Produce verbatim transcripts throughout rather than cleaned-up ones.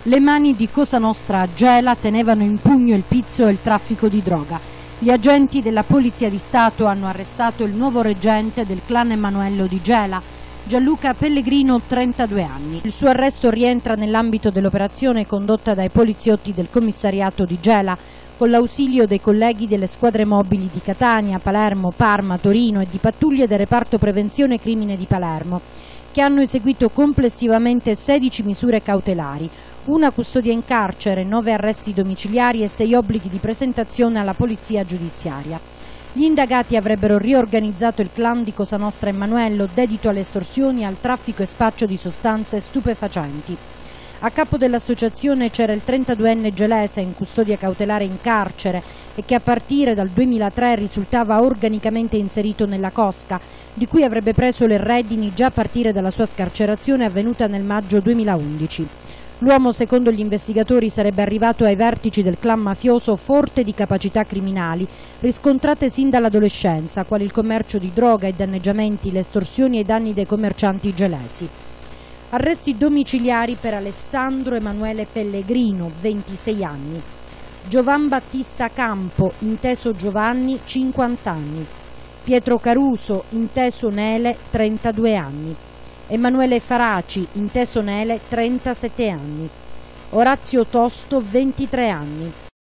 Le mani di Cosa Nostra a Gela tenevano in pugno il pizzo e il traffico di droga. Gli agenti della Polizia di Stato hanno arrestato il nuovo reggente del clan Emanuello di Gela, Gianluca Pellegrino, trentadue anni. Il suo arresto rientra nell'ambito dell'operazione condotta dai poliziotti del commissariato di Gela, con l'ausilio dei colleghi delle squadre mobili di Catania, Palermo, Parma, Torino e di pattuglie del reparto prevenzione crimine di Palermo, che hanno eseguito complessivamente sedici misure cautelari, una custodia in carcere, nove arresti domiciliari e sei obblighi di presentazione alla polizia giudiziaria. Gli indagati avrebbero riorganizzato il clan di Cosa Nostra Emanuello, dedito alle estorsioni e al traffico e spaccio di sostanze stupefacenti. A capo dell'associazione c'era il trentaduenne gelese in custodia cautelare in carcere e che a partire dal duemilatré risultava organicamente inserito nella cosca, di cui avrebbe preso le redini già a partire dalla sua scarcerazione avvenuta nel maggio duemilaundici. L'uomo, secondo gli investigatori, sarebbe arrivato ai vertici del clan mafioso forte di capacità criminali, riscontrate sin dall'adolescenza, quali il commercio di droga e danneggiamenti, le estorsioni e i danni dei commercianti gelesi. Arresti domiciliari per Alessandro Emanuele Pellegrino, ventisei anni. Giovan Battista Campo, inteso Giovanni, cinquanta anni. Pietro Caruso, inteso Nele, trentadue anni. Emanuele Faraci, inteso Nele, trentasette anni. Orazio Tosto, ventitré anni.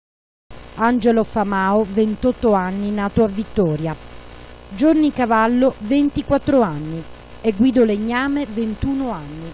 Angelo Famao, ventotto anni, nato a Vittoria. Gianni Cavallo, ventiquattro anni. E Guido Legname, ventuno anni.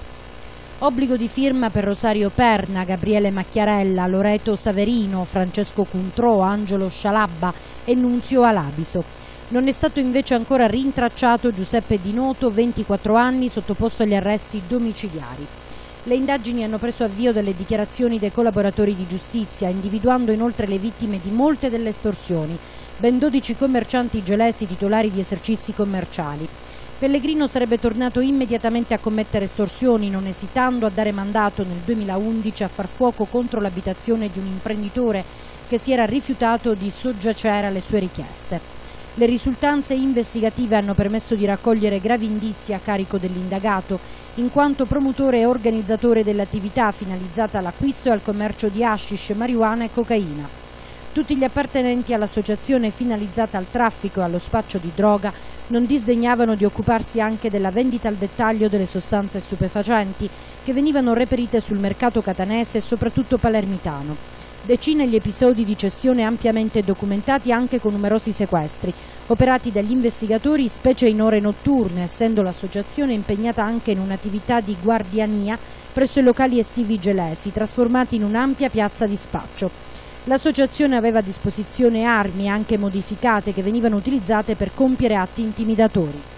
Obbligo di firma per Rosario Perna, Gabriele Macchiarella, Loreto Saverino, Francesco Cuntrò, Angelo Scialabba e Nunzio Alabiso. Non è stato invece ancora rintracciato Giuseppe Di Noto, ventiquattro anni, sottoposto agli arresti domiciliari. Le indagini hanno preso avvio dalle dichiarazioni dei collaboratori di giustizia, individuando inoltre le vittime di molte delle estorsioni, ben dodici commercianti gelesi titolari di esercizi commerciali. Pellegrino sarebbe tornato immediatamente a commettere estorsioni, non esitando a dare mandato nel duemilaundici a far fuoco contro l'abitazione di un imprenditore che si era rifiutato di soggiacere alle sue richieste. Le risultanze investigative hanno permesso di raccogliere gravi indizi a carico dell'indagato, in quanto promotore e organizzatore dell'attività finalizzata all'acquisto e al commercio di hashish, marijuana e cocaina. Tutti gli appartenenti all'associazione finalizzata al traffico e allo spaccio di droga non disdegnavano di occuparsi anche della vendita al dettaglio delle sostanze stupefacenti che venivano reperite sul mercato catanese e soprattutto palermitano. Decine gli episodi di cessione ampiamente documentati anche con numerosi sequestri, operati dagli investigatori specie in ore notturne, essendo l'associazione impegnata anche in un'attività di guardiania presso i locali estivi gelesi, trasformati in un'ampia piazza di spaccio. L'associazione aveva a disposizione armi anche modificate che venivano utilizzate per compiere atti intimidatori.